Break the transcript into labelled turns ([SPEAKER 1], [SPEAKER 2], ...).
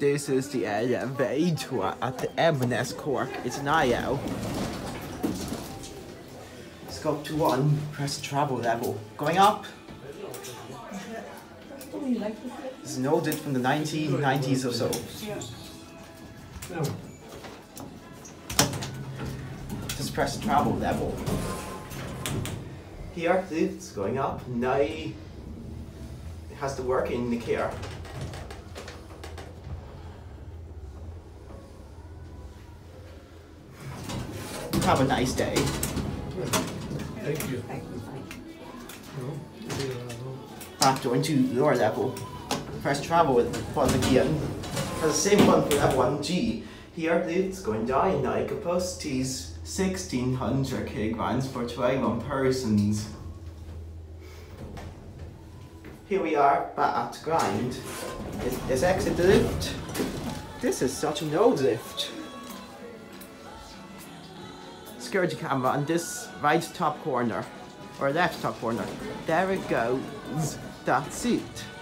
[SPEAKER 1] This is the elevator at the M&S Cork. It's an IO. Scope to 1, press travel level. Going up. This is an old it from the 1990s or so. Just press travel level. Here, it's going up. Now it has to work in the care. Have a nice day.
[SPEAKER 2] Thank you.
[SPEAKER 1] Back door into lower level. Press travel button again. Has the same button for level 1G. Here it's going down now. Capacity is 1600 kilograms for 21 persons. Here we are back at ground. Let's exit the lift. This is such an old lift. Security camera on this right top corner, or left top corner. There it goes. That's it.